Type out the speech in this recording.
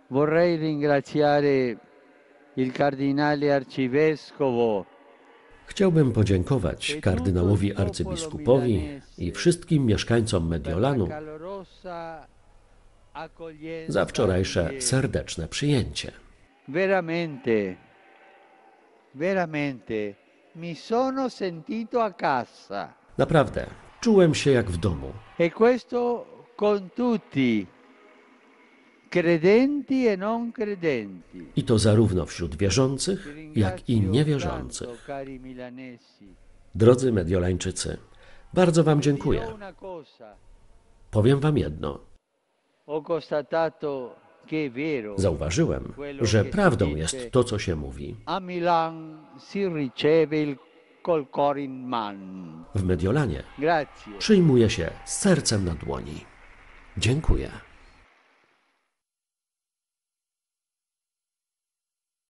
Vorrei ringraziare il cardinale arcivescovo. Chciałbym podziękować kardynałowi arcybiskupowi i wszystkim mieszkańcom Mediolanu za wczorajsze serdeczne przyjęcie. Veramente, veramente, mi sono sentito a casa. Naprawdę, czułem się jak w domu. E questo con tutti, credenti e non credenti. I to zarówno wśród wierzących, jak i niewierzących. Cari milanesi. Drodzy Mediolańczycy, bardzo wam dziękuję. Powiem wam jedno. Ho constatato che è vero. Zauważyłem, że prawdą jest to, co się mówi. A Milan si riceve il col cor in man. W Mediolanie Grazie. przyjmuje się z sercem na dłoni. Dziękuję.